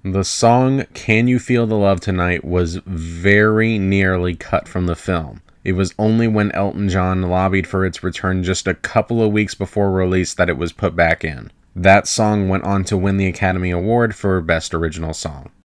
The song Can You Feel the Love Tonight was very nearly cut from the film. It was only when Elton John lobbied for its return just a couple of weeks before release that it was put back in. That song went on to win the Academy Award for Best Original Song.